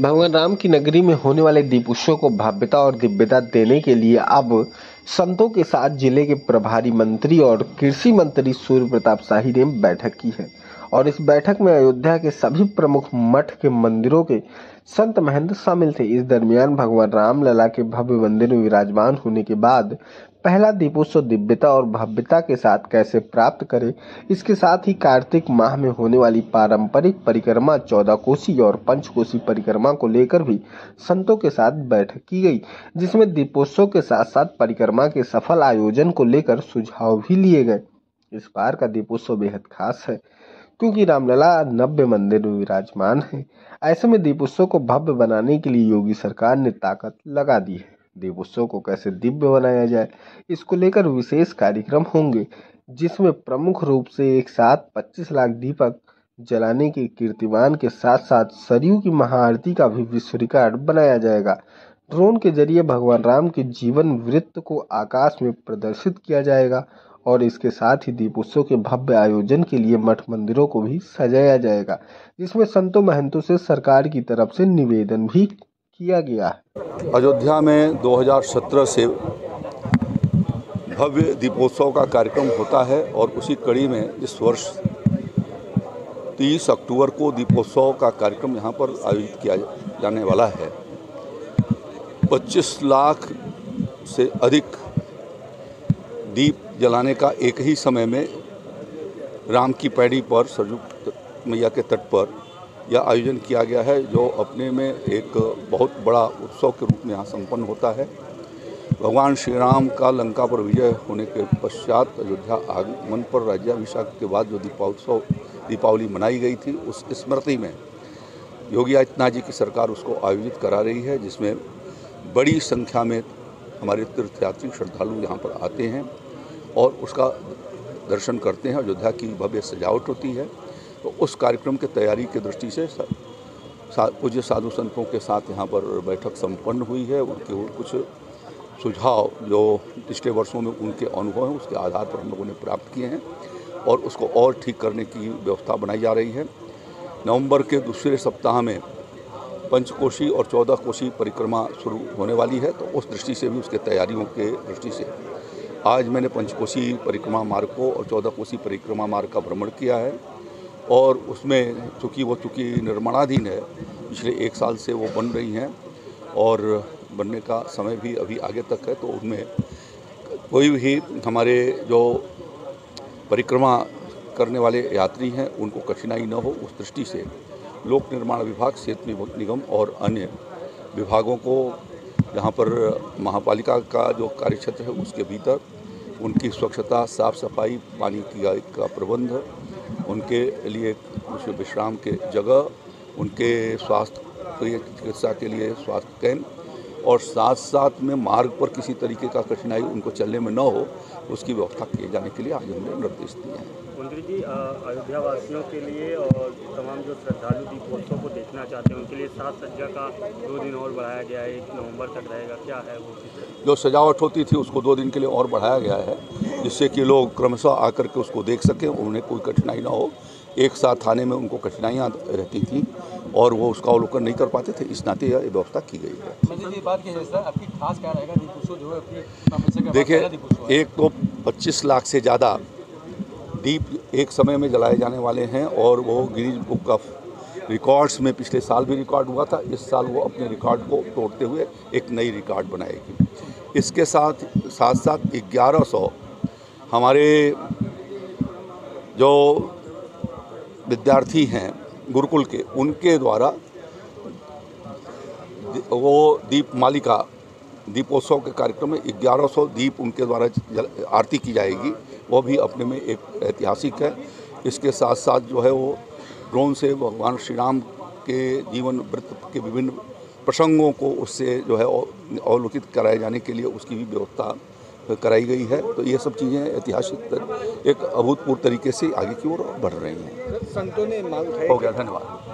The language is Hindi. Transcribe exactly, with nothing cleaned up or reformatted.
भगवान राम की नगरी में होने वाले दीप उत्सव को भव्यता और दिव्यता देने के लिए अब संतों के साथ जिले के प्रभारी मंत्री और कृषि मंत्री सूर्य प्रताप शाही ने बैठक की है। और इस बैठक में अयोध्या के सभी प्रमुख मठ के मंदिरों के संत महंत शामिल थे। इस दरमियान भगवान राम लला के भव्य मंदिर में विराजमान होने के बाद पहला दीपोत्सव दिव्यता और भव्यता के साथ कैसे प्राप्त करें, इसके साथ ही कार्तिक माह में होने वाली पारंपरिक परिक्रमा चौदह कोसी और पंचकोसी परिक्रमा को लेकर भी संतों के साथ बैठक की गई, जिसमें दीपोत्सव के साथ साथ परिक्रमा के सफल आयोजन को लेकर सुझाव भी लिए गए। इस बार का दीपोत्सव बेहद खास है क्योंकि रामलला नव्य मंदिर में विराजमान है। ऐसे में दीपोत्सव को भव्य बनाने के लिए योगी सरकार ने ताकत लगा दी है। दीपोत्सव को कैसे दिव्य बनाया जाए, इसको लेकर विशेष कार्यक्रम होंगे, जिसमें प्रमुख रूप से एक साथ पच्चीस लाख दीपक जलाने के कीर्तिमान के साथ साथ सरयू की महाआरती का भी विश्व रिकॉर्ड बनाया जाएगा। ड्रोन के जरिए भगवान राम के जीवन वृत्त को आकाश में प्रदर्शित किया जाएगा और इसके साथ ही दीपोत्सव के भव्य आयोजन के लिए मठ मंदिरों को भी सजाया जाएगा, जिसमें संतों महंतों से सरकार की तरफ से निवेदन भी किया गया है। अयोध्या में दो हज़ार सत्रह से भव्य दीपोत्सव का कार्यक्रम होता है और उसी कड़ी में इस वर्ष तीस अक्टूबर को दीपोत्सव का कार्यक्रम यहाँ पर आयोजित किया जाने वाला है। पच्चीस लाख से अधिक दीप जलाने का एक ही समय में राम की पैड़ी पर सरयू मैया के तट पर यह आयोजन किया गया है, जो अपने में एक बहुत बड़ा उत्सव के रूप में यहाँ संपन्न होता है। भगवान श्री राम का लंका पर विजय होने के पश्चात अयोध्या आगमन पर राज्याभिषेक के बाद जो दीपोत्सव दीपावली मनाई गई थी, उस स्मृति में योगी आदित्यनाथ जी की सरकार उसको आयोजित करा रही है, जिसमें बड़ी संख्या में हमारे तीर्थयात्री श्रद्धालु यहाँ पर आते हैं और उसका दर्शन करते हैं। अयोध्या की भव्य सजावट होती है, तो उस कार्यक्रम की तैयारी की दृष्टि से पूज्य साधु संतों के साथ यहाँ पर बैठक संपन्न हुई है। उनके कुछ सुझाव जो पिछले वर्षों में उनके अनुभव हैं, उसके आधार पर हम लोगों ने प्राप्त किए हैं और उसको और ठीक करने की व्यवस्था बनाई जा रही है। नवंबर के दूसरे सप्ताह में पंचकोशी और चौदह कोसी परिक्रमा शुरू होने वाली है, तो उस दृष्टि से भी उसके तैयारियों के दृष्टि से आज मैंने पंचकोशी परिक्रमा मार्ग को और चौदह कोसी परिक्रमा मार्ग का भ्रमण किया है और उसमें चूँकि वो चूँकि निर्माणाधीन है, पिछले एक साल से वो बन रही हैं और बनने का समय भी अभी आगे तक है, तो उनमें कोई भी हमारे जो परिक्रमा करने वाले यात्री हैं उनको कठिनाई न हो, उस दृष्टि से लोक निर्माण विभाग, सेतु निगम और अन्य विभागों को यहाँ पर महापालिका का जो कार्यक्षेत्र है उसके भीतर उनकी स्वच्छता, साफ सफाई, पानी की का प्रबंध, उनके लिए कुछ विश्राम के जगह, उनके स्वास्थ्य चिकित्सा के लिए स्वास्थ्य केंद्र और साथ साथ में मार्ग पर किसी तरीके का कठिनाई उनको चलने में न हो, उसकी व्यवस्था किए जाने के लिए आज हमने निर्देश दिए हैं। मंत्री जी, अयोध्या वासियों के लिए और तमाम जो श्रद्धालु दीपोत्सव को देखना चाहते हैं उनके लिए साज सज्जा का दो दिन और बढ़ाया गया है, एक नवंबर तक रहेगा, क्या है वो? जो सजावट होती थी उसको दो दिन के लिए और बढ़ाया गया है, जिससे कि लोग क्रमशः आकर के उसको देख सकें, उन्हें कोई कठिनाई ना हो। एक साथ आने में उनको कठिनाइयाँ रहती थी और वो उसका अवलोकन नहीं कर पाते थे, इस नाते यह व्यवस्था की गई है। देखिए, एक तो पच्चीस लाख से ज़्यादा दीप एक समय में जलाए जाने वाले हैं और वो गिनीज बुक ऑफ रिकॉर्ड्स में पिछले साल भी रिकॉर्ड हुआ था। इस साल वो अपने रिकॉर्ड को तोड़ते हुए एक नई रिकॉर्ड बनाएगी। इसके साथ साथ साथ ग्यारह सौ हमारे जो विद्यार्थी हैं गुरुकुल के, उनके द्वारा वो दीप मालिका दीपोत्सव के कार्यक्रम में ग्यारह सौ दीप उनके द्वारा आरती की जाएगी, वो भी अपने में एक ऐतिहासिक है। इसके साथ साथ जो है वो ड्रोन से भगवान श्री राम के जीवन वृत्त के विभिन्न प्रसंगों को उससे जो है अवलोकित कराए जाने के लिए उसकी भी व्यवस्था कराई गई है। तो ये सब चीज़ें ऐतिहासिक एक अभूतपूर्व तरीके से आगे की ओर बढ़ रही हैं। संतों ने मांग हो गया, धन्यवाद।